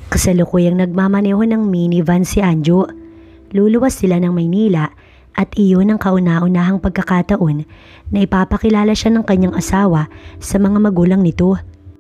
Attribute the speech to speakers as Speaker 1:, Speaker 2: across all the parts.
Speaker 1: Kasalukuyang nagmamaneho ng minivan si Anjo. Luluwas sila ng Maynila at iyon ang kauna-unahang pagkakataon na ipapakilala siya ng kanyang asawa sa mga magulang nito.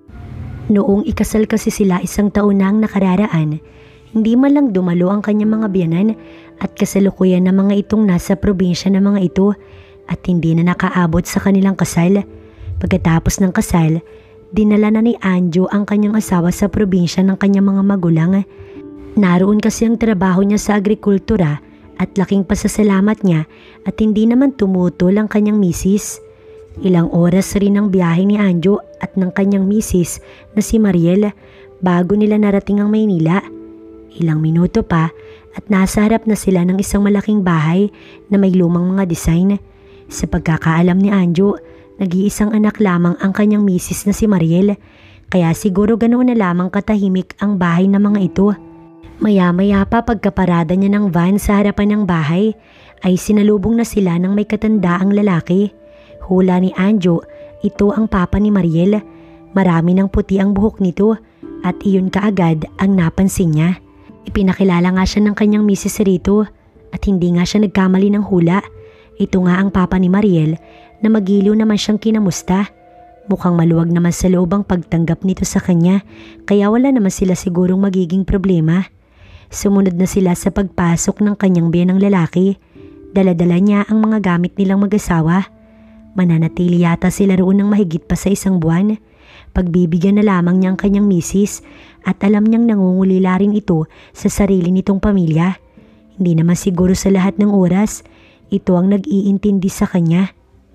Speaker 1: Noong ikasal kasi sila isang taon na ang nakararaan, hindi man lang dumalo ang kanyang mga biyanan at kasalukuyan na mga itong nasa probinsya na mga ito at hindi na nakaabot sa kanilang kasal. Pagkatapos ng kasal, dinala na ni Anjo ang kanyang asawa sa probinsya ng kanyang mga magulang. Naroon kasi ang trabaho niya sa agrikultura at laking pasasalamat niya at hindi naman tumutol ang kanyang misis. Ilang oras rin ang biyahe ni Anjo at ng kanyang misis na si Mariel bago nila narating ang Maynila. Ilang minuto pa at nasa harap na sila ng isang malaking bahay na may lumang mga design. Sa pagkakaalam ni Anjo, nag-iisang anak lamang ang kanyang misis na si Mariel, kaya siguro ganoon na lamang katahimik ang bahay ng mga ito. Maya-maya pa pagkaparada niya ng van sa harapan ng bahay, ay sinalubong na sila ng may katandaang lalaki. Hula ni Anjo, ito ang papa ni Mariel. Marami ng puti ang buhok nito at iyon kaagad ang napansin niya. Ipinakilala nga siya ng kanyang misis rito at hindi nga siya nagkamali ng hula. Ito nga ang papa ni Mariel na magiliw naman siyang kinamusta. Mukhang maluwag naman sa loob ang pagtanggap nito sa kanya kaya wala naman sila sigurong magiging problema. Sumunod na sila sa pagpasok ng kanyang biyanang lalaki. Dala-dala niya ang mga gamit nilang mag-asawa. Mananatili yata sila roon ng mahigit pa sa isang buwan. Pagbibigyan na lamang niya ang kanyang misis at alam niyang nangungulila rin ito sa sarili nitong pamilya. Hindi naman siguro sa lahat ng oras, ito ang nag-iintindi sa kanya.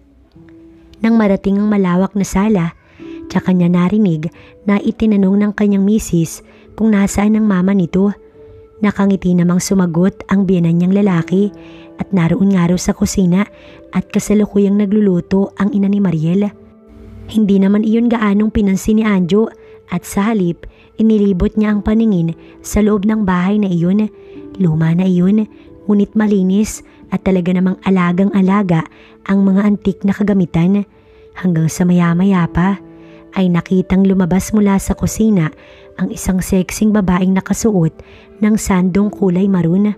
Speaker 1: Nang marating ang malawak na sala, tsaka niya narinig na itinanong ng kanyang misis kung nasaan ang mama nito. Nakangiti namang sumagot ang biyanan niyang lalaki at naroon nga raw sa kusina at kasalukuyang nagluluto ang ina ni Mariel. Hindi naman iyon gaanong pinansin ni Anjo at sa halip inilibot niya ang paningin sa loob ng bahay na iyon. Luma na iyon, ngunit malinis at talaga namang alagang-alaga ang mga antik na kagamitan. Hanggang sa maya-maya pa ay nakitang lumabas mula sa kusina ang isang sexing babaeng nakasuot ng sandong kulay maroon.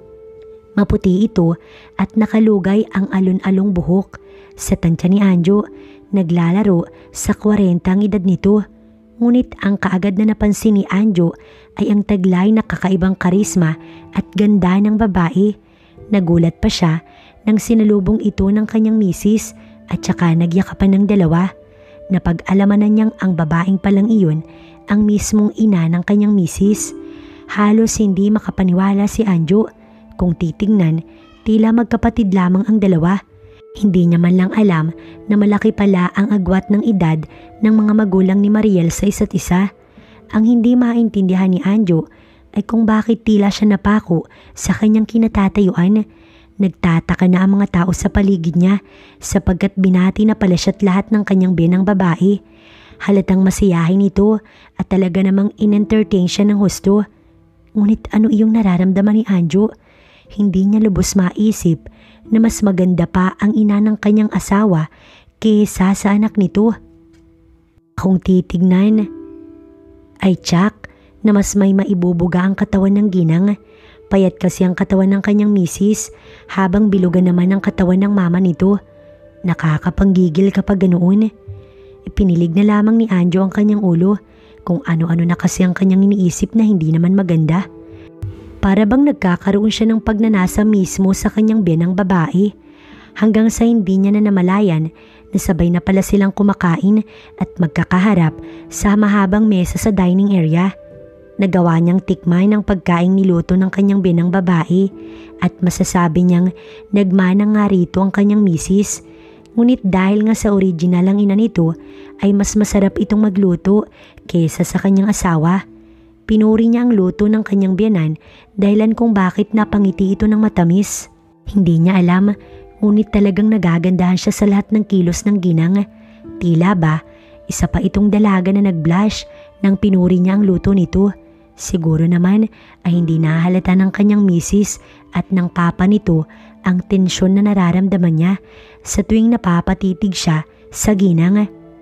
Speaker 1: Maputi ito at nakalugay ang alon-along buhok. Sa tansya ni Anjo, naglalaro sa 40 ang edad nito. Ngunit ang kaagad na napansin ni Anjo ay ang taglay na kakaibang karisma at ganda ng babae. Nagulat pa siya nang sinalubong ito ng kanyang misis at saka nagyakapan ng dalawa. Napag-alamanan niyang ang babaeng palang iyon ang mismong ina ng kanyang misis. Halos hindi makapaniwala si Anjo. Kung titingnan, tila magkapatid lamang ang dalawa. Hindi niya man lang alam na malaki pala ang agwat ng edad ng mga magulang ni Mariel sa isa't isa. Ang hindi maintindihan ni Anjo ay kung bakit tila siya napako sa kanyang kinatatayuan. Nagtataka na ang mga tao sa paligid niya sapagkat binati na pala siya't lahat ng kanyang biyanang babae. Halatang masiyahin ito at talaga namang in-entertain siya ng husto. Ngunit ano iyong nararamdaman ni Anjo? Hindi niya lubos maisip na mas maganda pa ang ina ng kanyang asawa kaysa sa anak nito. Kung titignan, ay tsak na mas may maibubuga ang katawan ng ginang. Payat kasi ang katawan ng kanyang misis habang bilugan naman ang katawan ng mama nito. Nakakapanggigil kapag ganoon. Ipinilig na lamang ni Anjo ang kanyang ulo kung ano-ano na kasi ang kanyang iniisip na hindi naman maganda. Para bang nagkakaroon siya ng pagnanasa mismo sa kanyang biyanang babae hanggang sa hindi niya na namalayan na sabay na pala silang kumakain at magkakaharap sa mahabang mesa sa dining area. Nagawa niyang tikman ang pagkaing niluto ng kanyang biyanang babae at masasabi niyang nagmana nga rito ang kanyang misis. Ngunit dahil nga sa original ang ina nito ay mas masarap itong magluto kaysa sa kanyang asawa. Pinuri niya ang luto ng kanyang biyanan dahilan kung bakit napangiti ito ng matamis. Hindi niya alam, ngunit talagang nagagandahan siya sa lahat ng kilos ng ginang. Tila ba, isa pa itong dalaga na nag-blush nang pinuri niya ang luto nito. Siguro naman ay hindi nahalata ng kanyang misis at ng papa nito ang tensyon na nararamdaman niya sa tuwing napapatitig siya sa ginang.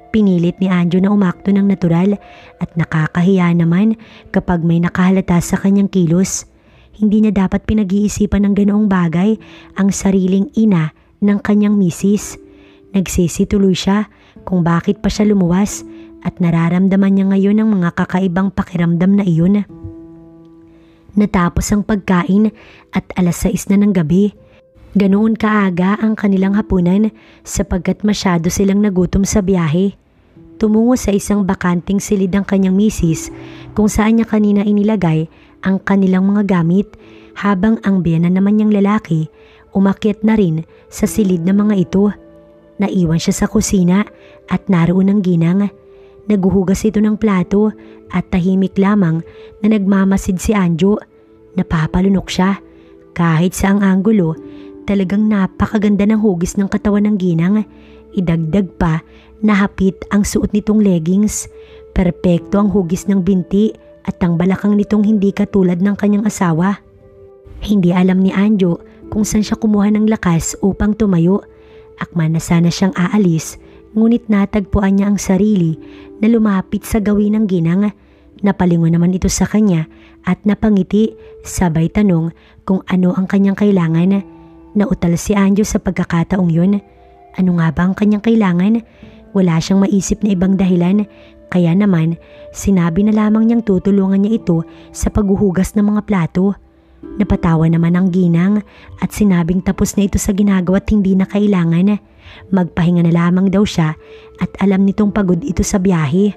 Speaker 1: Pinilit ni Anjo na umakto ng natural at nakakahiya naman kapag may nakahalata sa kanyang kilos. Hindi niya dapat pinag-iisipan ng ganoong bagay ang sariling ina ng kanyang misis. Nagsisi tuloy siya kung bakit pa siya lumuwas at nararamdaman niya ngayon ang mga kakaibang pakiramdam na iyon. Natapos ang pagkain at 6:00 na ng gabi. Ganoon kaaga ang kanilang hapunan sapagkat masyado silang nagutom sa biyahe. Tumungo sa isang bakanting silid ang kanyang misis kung saan niya kanina inilagay ang kanilang mga gamit habang ang biyanan naman niyang lalaki umakyat na rin sa silid ng mga ito. Naiwan siya sa kusina at naroon ang ginang. Naguhugas ito ng plato at tahimik lamang na nagmamasid si Anjo. Napapalunok siya. Kahit sa ang anggulo, talagang napakaganda ng hugis ng katawan ng ginang. Idagdag pa na hapit ang suot nitong leggings. Perpekto ang hugis ng binti at ang balakang nitong hindi katulad ng kanyang asawa. Hindi alam ni Anjo kung saan siya kumuha ng lakas upang tumayo. Akma na sana siyang aalis, ngunit natagpuan niya ang sarili na lumapit sa gawin ng ginang. Napalingon naman ito sa kanya at napangiti, sabay tanong kung ano ang kanyang kailangan. Nautal si Anjo sa pagkakataong yun. Ano nga ba ang kanyang kailangan? Wala siyang maisip na ibang dahilan, kaya naman sinabi na lamang niyang tutulungan niya ito sa paghuhugas ng mga plato. Napatawa naman ang ginang at sinabing tapos na ito sa ginagawa at hindi na kailangan. Magpahinga na lamang daw siya at alam nitong pagod ito sa biyahe.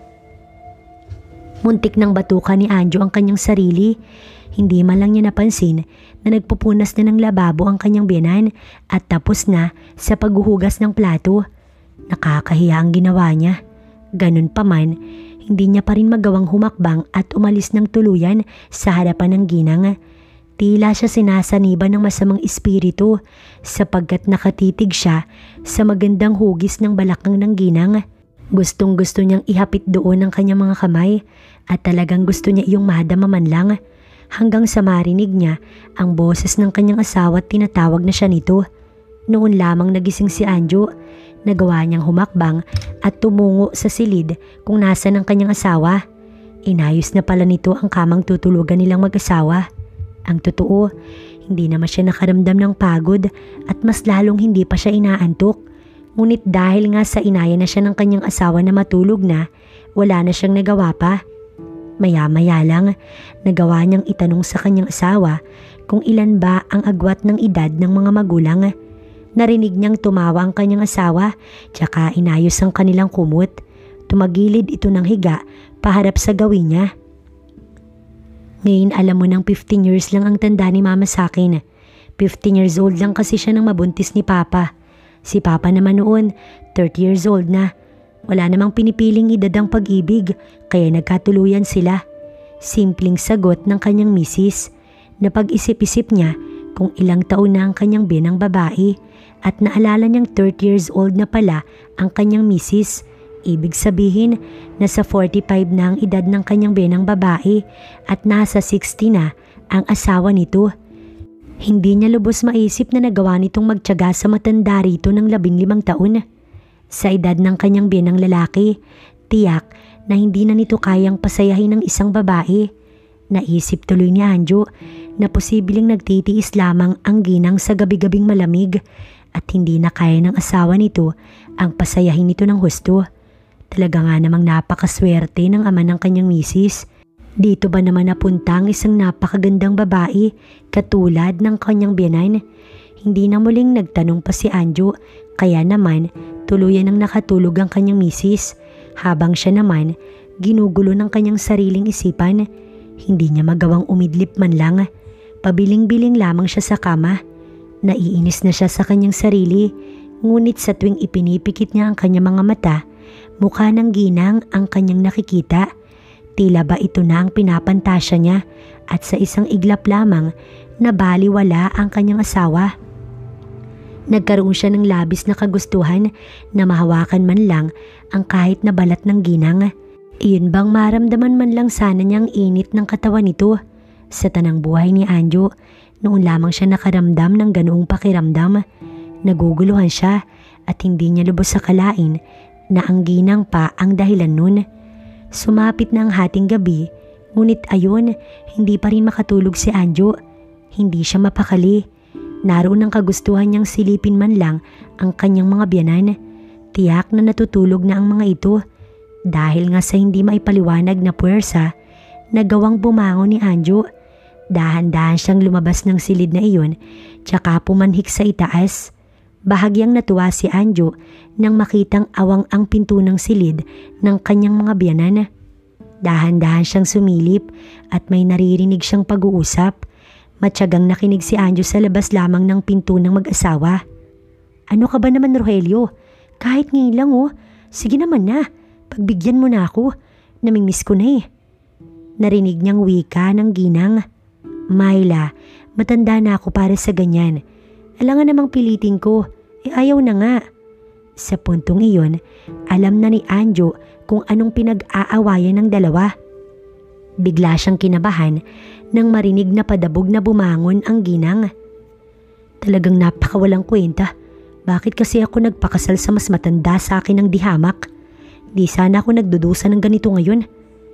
Speaker 1: Muntik ng batukan ni Anjo ang kanyang sarili. Hindi man lang niya napansin na nagpupunas na ng lababo ang kanyang biyanan at tapos na sa paghuhugas ng plato. Nakakahiya ang ginawa niya. Ganun pa man, hindi niya pa rin magawang humakbang at umalis ng tuluyan sa harapan ng ginang. Tila siya sinasaniban ng masamang espiritu sapagkat nakatitig siya sa magandang hugis ng balakang ng ginang. Gustong gusto niyang ihapit doon ang kanyang mga kamay at talagang gusto niya iyong madama man lang hanggang sa marinig niya ang boses ng kanyang asawa at tinatawag na siya nito. Noon lamang nagising si Anjo. Nagawa niyang humakbang at tumungo sa silid kung nasan ang kanyang asawa. Inayos na pala nito ang kamang tutulugan nilang mag-asawa. Ang totoo, hindi naman siya nakaramdam ng pagod at mas lalong hindi pa siya inaantok. Ngunit dahil nga sa inaya na siya ng kanyang asawa na matulog na, wala na siyang nagawa pa. Maya-maya lang, nagawa niyang itanong sa kanyang asawa kung ilan ba ang agwat ng edad ng mga magulang. Narinig niyang tumawa ang kanyang asawa, tsaka inayos ang kanilang kumot. Tumagilid ito ng higa, paharap sa gawin niya. Ngayon alam mo nang 15 years lang ang tanda ni mama sa akin. 15 years old lang kasi siya nang mabuntis ni papa. Si papa naman noon, 30 years old na. Wala namang pinipiling edad ang pag-ibig, kaya nagkatuluyan sila. Simpleng sagot ng kanyang misis. Napag-isip-isip niya kung ilang taon na ang kanyang binang babae at naalala niyang 30 years old na pala ang kanyang misis. Ibig sabihin, nasa 45 na ang edad ng kanyang binang babae at nasa 60 na ang asawa nito. Hindi niya lubos maisip na nagawa nitong magtiyaga sa matanda rito ng 15 taon. Sa edad ng kanyang binang lalaki, tiyak na hindi na nito kayang pasayahin ng isang babae. Naisip tuloy ni Anjo na posibleng nagtitiis lamang ang ginang sa gabi-gabing malamig at hindi na kaya ng asawa nito ang pasayahin nito ng husto. Talaga nga namang napakaswerte ng ama ng kanyang misis. Dito ba naman napunta ang isang napakagandang babae katulad ng kanyang biyanan? Hindi na muling nagtanong pa si Anjo, kaya naman tuluyan ang nakatulog ang kanyang misis habang siya naman ginugulo ng kanyang sariling isipan. Hindi niya magawang umidlip man lang. Pabiling-biling lamang siya sa kama. Naiinis na siya sa kanyang sarili, ngunit sa tuwing ipinipikit niya ang kanyang mga mata, mukha ng ginang ang kanyang nakikita. Tila ba ito na ang pinapantasya niya at sa isang iglap lamang nabaliwala ang kanyang asawa. Nagkaroon siya ng labis na kagustuhan na mahawakan man lang ang kahit na balat ng ginang. Iyon bang maramdaman man lang sana niyang init ng katawan nito? Sa tanang buhay ni Anjo, noon lamang siya nakaramdam ng ganoong pakiramdam. Naguguluhan siya at hindi niya lubos sa kalain na ang ginang pa ang dahilan nun. Sumapit na ang hating gabi, ngunit ayon, hindi pa rin makatulog si Anjo. Hindi siya mapakali. Naroon ang kagustuhan niyang silipin man lang ang kanyang mga biyanan. Tiyak na natutulog na ang mga ito. Dahil nga sa hindi maipaliwanag na puwersa, nagawang bumangon ni Anjo. Dahan-dahan siyang lumabas ng silid na iyon, tsaka pumanhik sa itaas. Bahagyang natuwa si Anjo nang makitang awang ang pinto ng silid ng kanyang mga biyanan. Dahan-dahan siyang sumilip at may naririnig siyang pag-uusap. Matyagang nakinig si Anjo sa labas lamang ng pinto ng mag-asawa. "Ano ka ba naman, Rogelio? Kahit ngayon lang Sige naman na, pagbigyan mo na ako. Namimiss ko na eh." Narinig niyang wika ng ginang. "Myla, matanda na ako para sa ganyan. Alangan namang pilitin ko, ayaw na nga." Sa puntong iyon, alam na ni Anjo kung anong pinag-aawayan ng dalawa. Bigla siyang kinabahan nang marinig na padabog na bumangon ang ginang. "Talagang napakawalang kwenta. Bakit kasi ako nagpakasal sa mas matanda sa akin ng dihamak? Di sana ako nagdudusa ng ganito ngayon."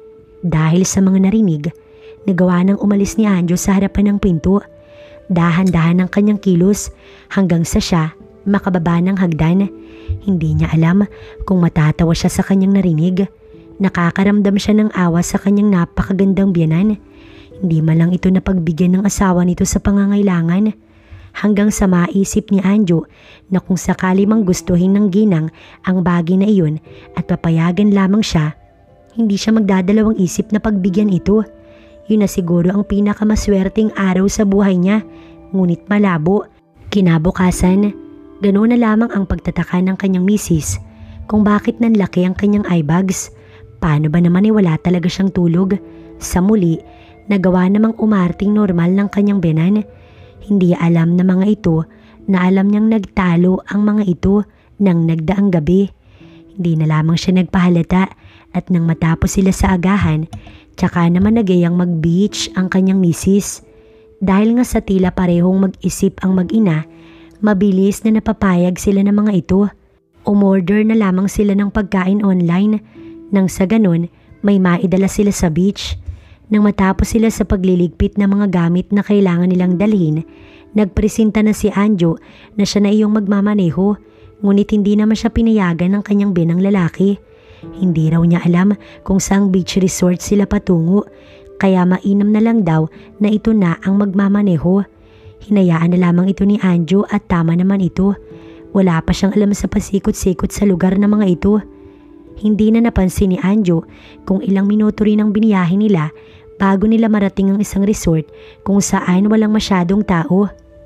Speaker 1: Dahil sa mga narinig, nagawa nang umalis ni Anjo sa harapan ng pinto. Dahan-dahan ang kanyang kilos hanggang sa siya makababa ng hagdan. Hindi niya alam kung matatawa siya sa kanyang narinig. Nakakaramdam siya ng awa sa kanyang napakagandang biyanan. Hindi man lang ito napagbigyan ng asawa nito sa pangangailangan. Hanggang sa maisip ni Anjo na kung sakali mang gustuhin ng ginang ang bagay na iyon at papayagan lamang siya, hindi siya magdadalawang isip na pagbigyan ito. Yun na siguro ang pinakamaswerteng araw sa buhay niya, ngunit malabo. Kinabukasan, ganoon na lamang ang pagtataka ng kanyang misis kung bakit nanlaki ang kanyang eyebags. Paano ba naman wala talaga siyang tulog? Sa muli, nagawa namang umarting normal ng kanyang biyanan. Hindi alam na mga ito na alam niyang nagtalo ang mga ito nang nagdaang gabi. Hindi na lamang siya nagpahalata at nang matapos sila sa agahan, tsaka naman nagayang mag-beach ang kanyang misis. Dahil nga sa tila parehong mag-isip ang mag-ina, mabilis na napapayag sila ng mga ito. Umorder na lamang sila ng pagkain online nang sa ganun may maidala sila sa beach. Nang matapos sila sa pagliligpit ng mga gamit na kailangan nilang dalhin, nagpresenta na si Anjo na siya na iyong magmamaneho, ngunit hindi naman siya pinayagan ng kanyang binang lalaki. Hindi raw niya alam kung saang beach resort sila patungo, kaya mainam na lang daw na ito na ang magmamaneho. Hinayaan na lamang ito ni Anjo at tama naman ito. Wala pa siyang alam sa pasikot-sikot sa lugar ng mga ito. Hindi na napansin ni Anjo kung ilang minuto rin ang biniyahe nila bago nila marating ang isang resort kung saan walang masyadong tao.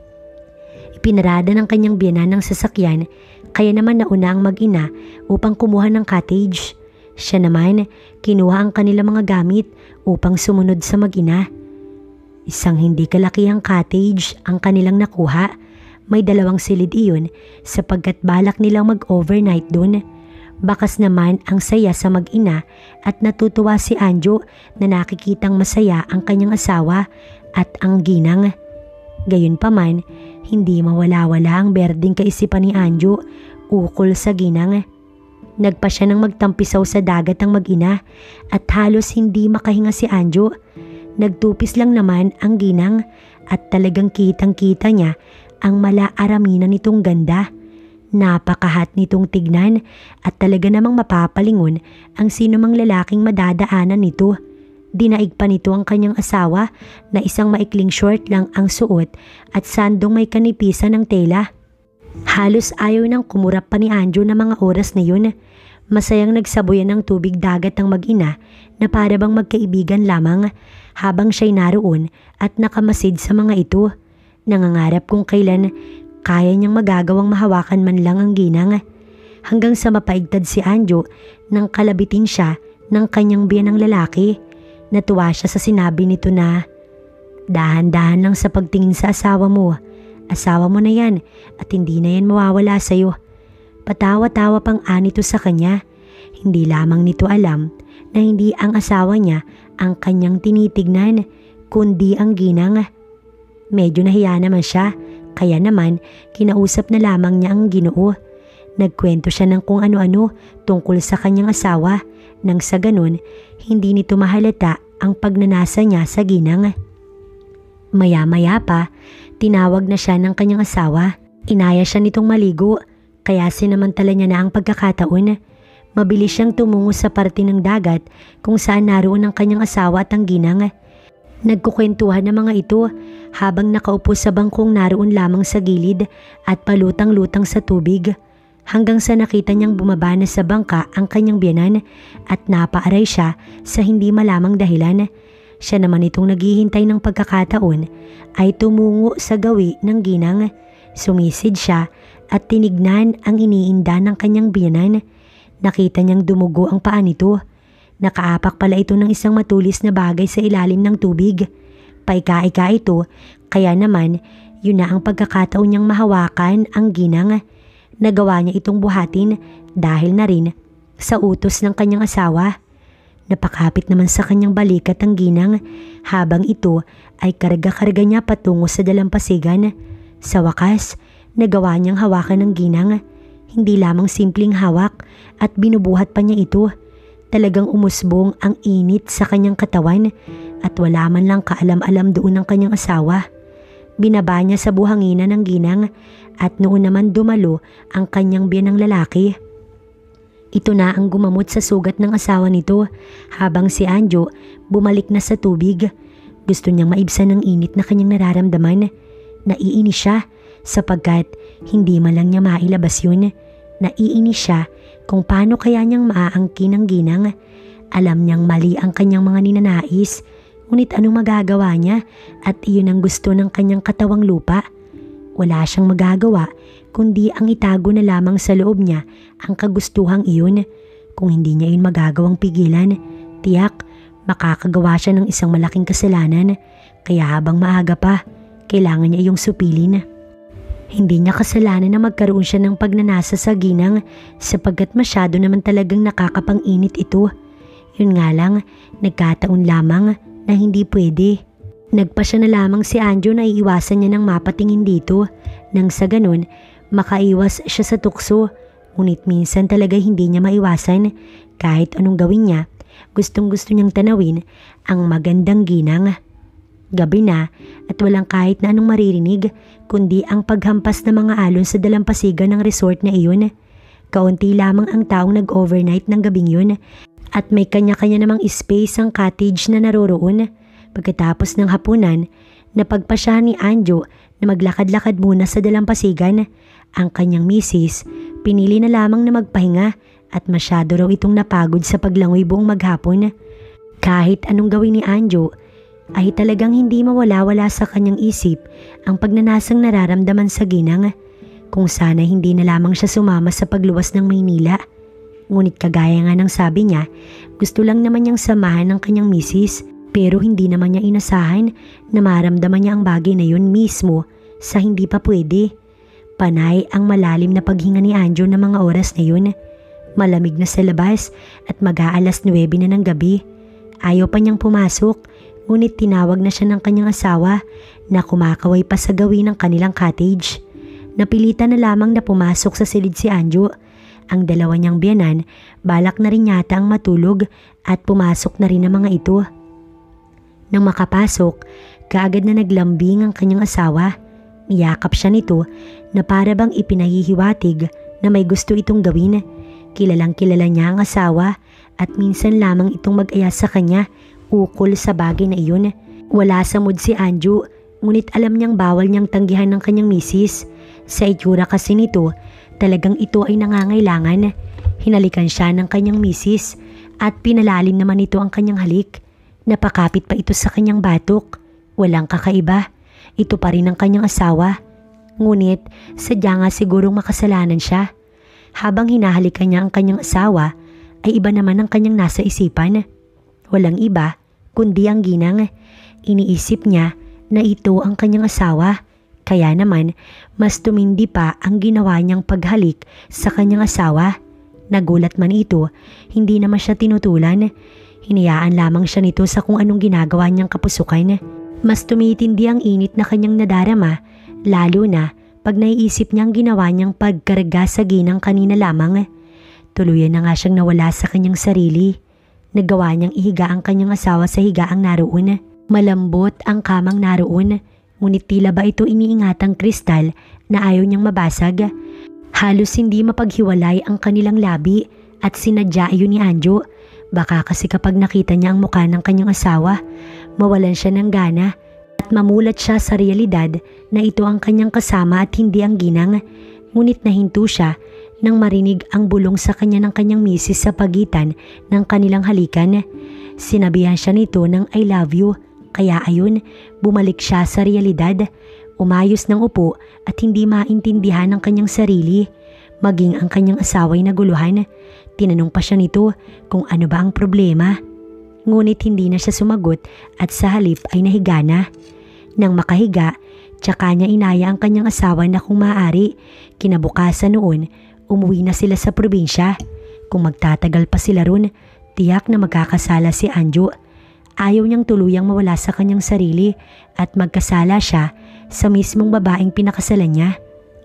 Speaker 1: Ipinarada ng kanyang biyanan ng sasakyan, kaya naman nauna ang mag-ina upang kumuha ng cottage. Siya naman kinuha ang kanilang mga gamit upang sumunod sa mag-ina. Isang hindi kalakihang cottage ang kanilang nakuha. May 2 silid iyon sapagkat balak nilang mag-overnight doon. Bakas naman ang saya sa mag-ina at natutuwa si Anjo na nakikitang masaya ang kanyang asawa at ang ginang. Gayunpaman, hindi mawala-wala ang berdeng kaisipan ni Anjo ukol sa ginang. Nagpa siya ng magtampisaw sa dagat ang mag-ina at halos hindi makahinga si Anjo. Nagtupis lang naman ang ginang at talagang kitang-kita niya ang mala-araminan nitong ganda. Napakahat nitong tignan at talaga namang mapapalingon ang sinumang lalaking madadaanan nito. Dinaig pa nito ang kanyang asawa na isang maikling short lang ang suot at sandong may kanipisan ng tela. Halos ayaw nang kumurap pa ni Anjo na mga oras na yun. Masayang nagsabuyan ng tubig dagat ang mag-ina na para bang magkaibigan lamang habang siya'y naroon at nakamasid sa mga ito. Nangangarap kung kailan kaya niyang magagawang mahawakan man lang ang ginang. Hanggang sa mapaigtad si Anjo nang kalabitin siya ng kanyang biyanang lalaki. Natuwa siya sa sinabi nito na, "Dahan-dahan lang sa pagtingin sa asawa mo. Asawa mo na yan at hindi na yan mawawala sa'yo." Patawa-tawa pang anito sa kanya. Hindi lamang nito alam na hindi ang asawa niya ang kanyang tinitignan, kundi ang ginang. Medyo nahiya naman siya, kaya naman kinausap na lamang niya ang Ginoo. Nagkwento siya ng kung ano-ano tungkol sa kanyang asawa nang sa ganun hindi nito mahalata ang pagnanasa niya sa ginang. Maya-maya pa, tinawag na siya ng kanyang asawa. Inaya siya nitong maligo kaya sinamantala niya na ang pagkakataon. Mabilis siyang tumungo sa parte ng dagat kung saan naroon ang kanyang asawa at ang ginang. Nagkukwentuhan ng mga ito habang nakaupo sa bangkong naroon lamang sa gilid at palutang-lutang sa tubig. Hanggang sa nakita niyang bumaba na sa bangka ang kanyang biyanan at napaaray siya sa hindi malamang dahilan. Siya naman itong naghihintay ng pagkakataon ay tumungo sa gawi ng ginang. Sumisid siya at tinignan ang iniinda ng kanyang biyanan. Nakita niyang dumugo ang paa nito. Nakaapak pala ito ng isang matulis na bagay sa ilalim ng tubig. Paika-ika ito, kaya naman yun na ang pagkakataon niyang mahawakan ang ginang. Nagawa niya itong buhatin dahil na rin sa utos ng kanyang asawa. Napakapit naman sa kanyang balikat ang ginang habang ito ay karga-karga niya patungo sa dalampasigan. Sa wakas, nagawa niyang hawakan ng ginang. Hindi lamang simpleng hawak at binubuhat pa niya ito. Talagang umusbong ang init sa kanyang katawan at wala man lang kaalam-alam doon ng kanyang asawa. Binaba niya sa buhanginan ng ginang at noon naman dumalo ang kanyang biyanang lalaki. Ito na ang gumamot sa sugat ng asawa nito habang si Anjo bumalik na sa tubig. Gusto niyang maibsan ng init na kanyang nararamdaman. Naiinis siya sapagkat hindi man lang niya mailabas yun. Naiinis siya kung paano kaya niyang maaangkin ang ginang. Alam niyang mali ang kanyang mga ninanais. Ngunit anong magagawa niya at iyon ang gusto ng kanyang katawang lupa. Wala siyang magagawa kundi ang itago na lamang sa loob niya ang kagustuhang iyon. Kung hindi niya iyon magagawang pigilan, tiyak makakagawa siya ng isang malaking kasalanan. Kaya habang maaga pa, kailangan niya iyong supilin. Hindi niya kasalanan na magkaroon siya ng pagnanasa sa ginang sapagkat masyado naman talagang nakakapang-init ito. Yun nga lang, nagkataon lamang na hindi pwede. Nagpa siya na lamang si Anjo na iiwasan niya ng mapatingin dito nang sa ganun makaiwas siya sa tukso. Ngunit minsan talaga hindi niya maiwasan. Kahit anong gawin niya, gustong-gusto niyang tanawin ang magandang ginang. Gabi na at walang kahit na anong maririnig kundi ang paghampas ng mga alon sa dalampasigan ng resort na iyon. Kaunti lamang ang taong nag-overnight ng gabing yun at may kanya-kanya namang space ang cottage na naroroon. Pagkatapos ng hapunan, napagpasyahan ni Anjo na maglakad-lakad muna sa dalampasigan. Ang kanyang misis, pinili na lamang na magpahinga at masyado raw itong napagod sa paglangoy buong maghapon. Kahit anong gawin ni Anjo, ay talagang hindi mawala-wala sa kanyang isip ang pagnanasang nararamdaman sa ginang. Kung sana hindi na lamang siya sumama sa pagluwas ng Maynila. Ngunit kagaya nga ng sabi niya, gusto lang naman niyang samahan ng kanyang misis pero hindi naman niya inasahan na maramdaman niya ang bagay na yun mismo sa hindi pa pwede. Panay ang malalim na paghinga ni Anjo ng mga oras na yun. Malamig na sa labas at mag-aalas 9 na ng gabi. Ayaw pa niyang pumasok, ngunit tinawag na siya ng kanyang asawa na kumakaway pa sa gawi ng kanilang cottage. Napilitan na lamang na pumasok sa silid si Anjo. Ang dalawa niyang biyanan, balak na rin yata ang matulog at pumasok na rin ang mga ito. Nang makapasok, kaagad na naglambing ang kanyang asawa. Niyakap siya nito na para bang ipinahihiwatig na may gusto itong gawin. Kilalang kilala niya ang asawa at minsan lamang itong mag-aya sa kanya ukol sa bagay na iyon. Wala sa mood si Anjo, ngunit alam niyang bawal niyang tanggihan ng kanyang misis. Sa itsura kasi nito, talagang ito ay nangangailangan. Hinalikan siya ng kanyang misis at pinalalim naman ito ang kanyang halik. Napakapit pa ito sa kanyang batok. Walang kakaiba. Ito pa rin ang kanyang asawa. Ngunit sadya nga sigurong makasalanan siya. Habang hinahalikan niya ang kanyang asawa, ay iba naman ang kanyang nasa isipan. Walang iba, kundi ang ginang. Iniisip niya na ito ang kanyang asawa. Kaya naman, mas tumindi pa ang ginawa niyang paghalik sa kanyang asawa. Nagulat man ito, hindi naman siya tinutulan. Hinayaan lamang siya nito sa kung anong ginagawa niyang kapusukan. Mas tumitindi ang init na kanyang nadarama, lalo na pag naiisip niyang ginawa niyang pagkarga sa ginang kanina lamang. Tuluyan na nga siyang nawala sa kanyang sarili. Nagawa niyang ihiga ang kanyang asawa sa higaang naroon. Malambot ang kamang naroon, ngunit tila ba ito iniingatang kristal na ayaw niyang mabasag. Halos hindi mapaghiwalay ang kanilang labi at sinadya iyon ni Anjo. Baka kasi kapag nakita niya ang mukha ng kanyang asawa, mawalan siya ng gana at mamulat siya sa realidad na ito ang kanyang kasama at hindi ang ginang. Ngunit nahinto siya nang marinig ang bulong sa kanya ng kanyang misis sa pagitan ng kanilang halikan. Sinabihan siya nito ng I love you, kaya ayun, bumalik siya sa realidad. Umayos ng upo at hindi maintindihan ng kanyang sarili. Maging ang kanyang asawa'y naguluhan. Tinanong pa siya nito kung ano ba ang problema. Ngunit hindi na siya sumagot at sa halip ay nahiga na. Nang makahiga, tsaka niya inaya ang kanyang asawa na kung maaari, kinabukasan noon, umuwi na sila sa probinsya. Kung magtatagal pa sila ron, tiyak na magkakasala si Anjo. Ayaw niyang tuluyang mawala sa kanyang sarili at magkasala siya sa mismong babaeng pinakasalan niya.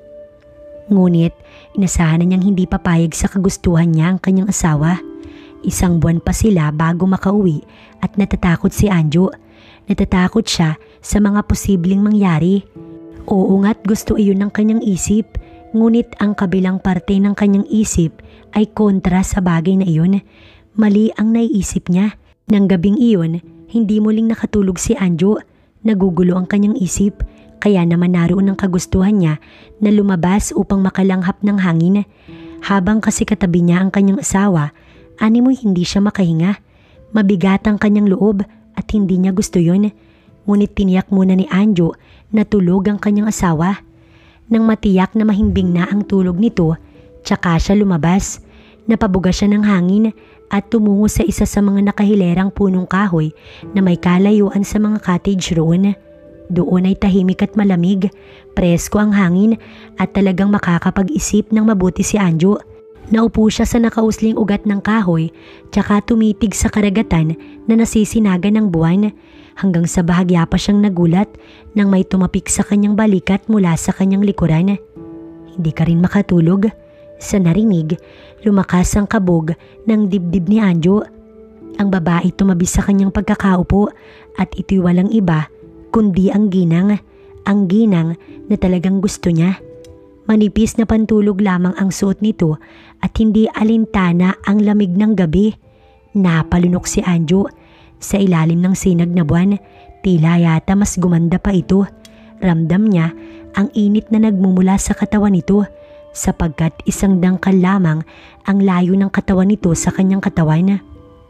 Speaker 1: Ngunit inasahan na niyang hindi papayag sa kagustuhan niya ang kanyang asawa. 1 buwan pa sila bago makauwi at natatakot si Anjo. Natatakot siya sa mga posibleng mangyari. Oo nga't gusto iyon ng kanyang isip. Ngunit ang kabilang parte ng kanyang isip ay kontra sa bagay na iyon. Mali ang naiisip niya. Nang gabing iyon, hindi muling nakatulog si Anjo. Nagugulo ang kanyang isip, kaya naman naroon ang kagustuhan niya na lumabas upang makalanghap ng hangin. Habang kasi katabi niya ang kanyang asawa, animoy hindi siya makahinga. Mabigat ang kanyang loob at hindi niya gusto yun. Ngunit tiniyak muna ni Anjo na tulog ang kanyang asawa. Nang matiyak na mahimbing na ang tulog nito, tsaka siya lumabas. Napabuga siya ng hangin at tumungo sa isa sa mga nakahilerang punong kahoy na may kalayuan sa mga cottage roon. Doon ay tahimik at malamig, presko ang hangin at talagang makakapag-isip ng mabuti si Anjo. Naupo siya sa nakausling ugat ng kahoy tsaka tumitig sa karagatan na nasisinaga ng buwan. Hanggang sa bahagya pa siyang nagulat nang may tumapik sa kanyang balikat mula sa kanyang likuran. Hindi ka rin makatulog? Sa narinig, lumakas ang kabog ng dibdib ni Anjo. Ang babae tumabi sa kanyang pagkakaupo at ito'y walang iba kundi ang ginang. Ang ginang na talagang gusto niya. Manipis na pantulog lamang ang suot nito at hindi alintana ang lamig ng gabi. Napalunok si Anjo. Sa ilalim ng sinag na buwan, tila yata mas gumanda pa ito. Ramdam niya ang init na nagmumula sa katawan nito sapagkat 1 dangkal lamang ang layo ng katawan nito sa kanyang katawan.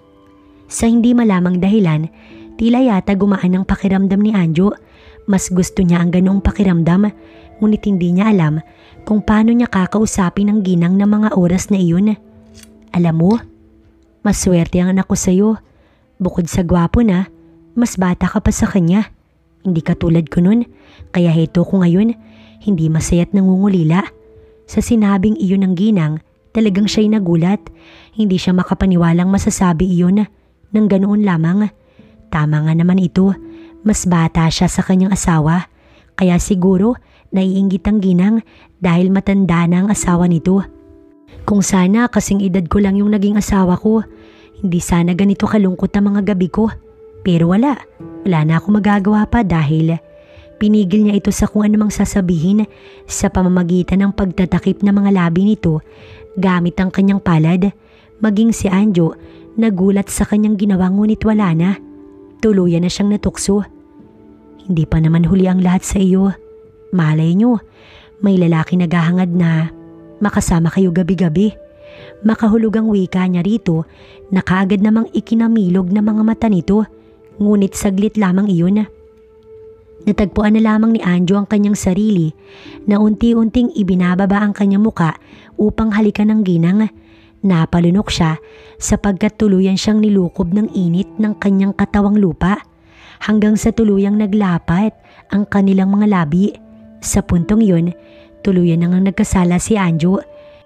Speaker 1: Sa hindi malamang dahilan, tila yata gumaan ang pakiramdam ni Anjo. Mas gusto niya ang ganoong pakiramdam, ngunit hindi niya alam kung paano niya kakausapin ang ginang ng mga oras na iyon. Alam mo, maswerte ang anak ko sa'yo. Bukod sa gwapo na, mas bata ka pa sa kanya. Hindi katulad ko nun, kaya heto ko ngayon, hindi masaya't nangungulila. Sa sinabing iyon ng ginang, talagang siya'y nagulat. Hindi siya makapaniwalang masasabi iyon ng ganoon lamang. Tama nga naman ito, mas bata siya sa kanyang asawa. Kaya siguro naiinggit ang ginang dahil matanda na ang asawa nito. Kung sana kasing edad ko lang yung naging asawa ko, hindi sana ganito kalungkot ang mga gabi ko. Pero wala na ako magagawa pa dahil pinigil niya ito sa kung anumang sasabihin sa pamamagitan ng pagtatakip ng mga labi nito gamit ang kanyang palad. Maging si Anjo nagulat sa kanyang ginawa ngunit wala na. Tuluyan na siyang natukso. Hindi pa naman huli ang lahat sa iyo. Malay nyo, may lalaki naghahangad na makasama kayo gabi-gabi. Makahulog ang wika niya rito na kaagad namang ikinamilog ng mga mata nito, ngunit saglit lamang iyon. Natagpuan na lamang ni Anjo ang kanyang sarili na unti-unting ibinababa ang kanyang muka upang halikan ng ginang. Napalunok siya sapagkat tuluyan siyang nilukob ng init ng kanyang katawang lupa hanggang sa tuluyang naglapat ang kanilang mga labi. Sa puntong yun, tuluyan nang nagkasala si Anjo.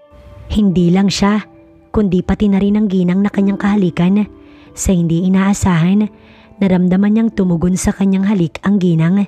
Speaker 1: Hindi lang siya, kundi pati na rin ang ginang na kanyang kahalikan. Sa hindi inaasahan, naramdaman niyang tumugon sa kanyang halik ang ginang.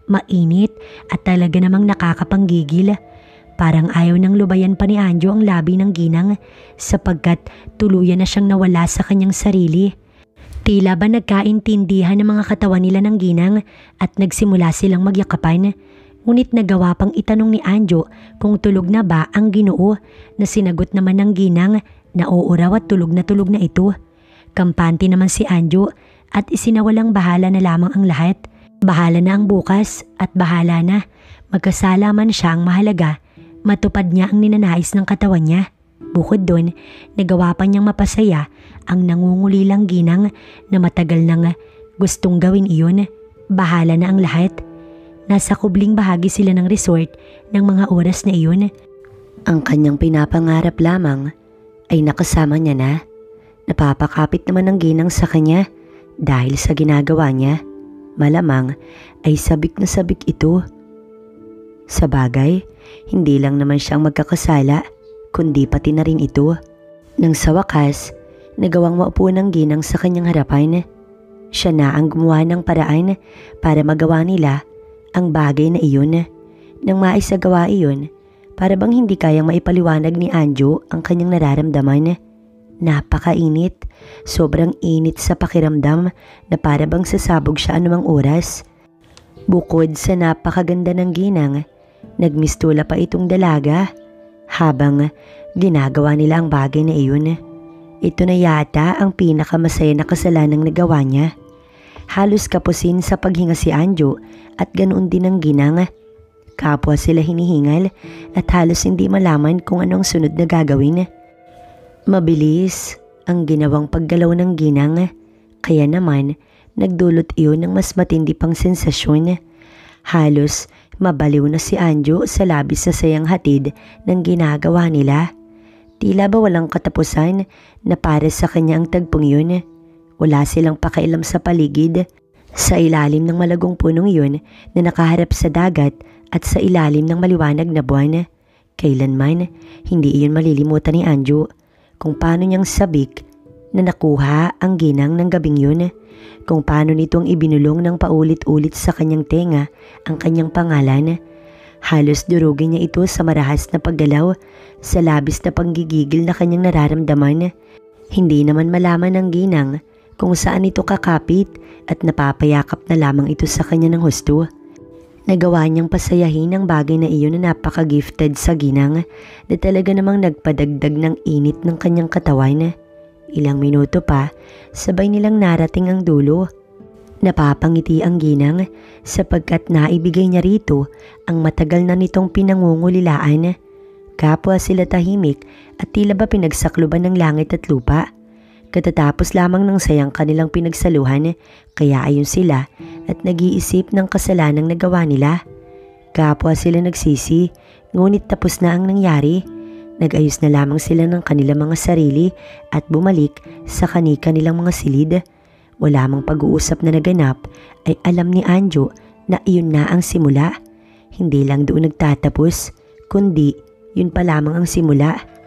Speaker 1: mainit at talaga namang nakakapanggigil. Parang ayaw nang lubayan pa ni Anjo ang labi ng ginang sapagkat tuluyan na siyang nawala sa kanyang sarili. Tila ba nagkaintindihan ng mga katawan nila ng ginang at nagsimula silang magyakapan. Ngunit nagawa pang itanong ni Anjo kung tulog na ba ang Ginoo, na sinagot naman ng ginang na oo raw at tulog na ito. Kampante naman si Anjo at isinawalang bahala na lamang ang lahat. Bahala na ang bukas at bahala na. Magkasala man siya, ang mahalaga matupad niya ang ninanais ng katawan niya. Bukod doon, nagawa pa niyang mapasaya ang nangungulilang ginang na matagal nang gustong gawin iyon. Bahala na ang lahat. Nasa kubling bahagi sila ng resort ng mga oras na iyon. Ang kanyang pinapangarap lamang ay nakasama niya na. Napapakapit naman ang ginang sa kanya dahil sa ginagawa niya. Malamang ay sabik na sabik ito. Sa bagay, hindi lang naman siyang magkakasala, kundi pati na rin ito. Nang sa wakas, nagawang maupo ng ginang sa kanyang harapan. Siya na ang gumawa ng paraan para magawa nila ang bagay na iyon. Nang maisagawa iyon, para bang hindi kayang maipaliwanag ni Anjo ang kanyang nararamdaman. Napakainit, sobrang init sa pakiramdam na para bang sasabog siya anumang oras. Bukod sa napakaganda ng ginang, nagmistula pa itong dalaga habang ginagawa nila ang bagay na iyon. Ito na yata ang pinakamasaya na kasalanang nagawa niya. Halos kapusin sa paghinga si Anjo at ganoon din ang ginang. Kapwa sila hinihingal at halos hindi malaman kung anong sunod na gagawin. Mabilis ang ginawang paggalaw ng ginang, kaya naman nagdulot iyon ng mas matindi pang sensasyon. Halos mabaliw na si Anjo sa labis na sayang hatid ng ginagawa nila. Tila ba walang katapusan na para sa kanya ang tagpong yun. Wala silang pakialam sa paligid. Sa ilalim ng malagong punong yun na nakaharap sa dagat at sa ilalim ng maliwanag na buwan, kailanman hindi iyon malilimutan ni Anjo kung paano niyang sabik na nakuha ang ginang ng gabing yun, kung paano nitong ibinulong ng paulit-ulit sa kanyang tenga ang kanyang pangalan. Halos durugin niya ito sa marahas na paggalaw, sa labis na panggigigil na kanyang nararamdaman. Hindi naman malaman ng ginang kung saan ito kakapit at napapayakap na lamang ito sa kanya ng husto. Nagawa niyang pasayahin ang bagay na iyon na napaka-gifted sa ginang na talaga namang nagpadagdag ng init ng kanyang katawan. Ilang minuto pa, sabay nilang narating ang dulo. Napapangiti ang ginang sapagkat naibigay niya rito ang matagal na nitong pinangungulilaan. Kapwa sila tahimik at tila ba pinagsakluban ng langit at lupa. Katatapos lamang ng sayang kanilang pinagsaluhan, kaya ayon sila at nag-iisip ng kasalanang nagawa nila. Kapwa sila nagsisi, ngunit tapos na ang nangyari. Nag-ayos na lamang sila ng kanilang mga sarili at bumalik sa kani-kanilang mga silid. Wala mang pag-uusap na naganap, ay alam ni Anjo na iyon na ang simula. Hindi lang doon nagtatapos, kundi yun pa lamang ang simula.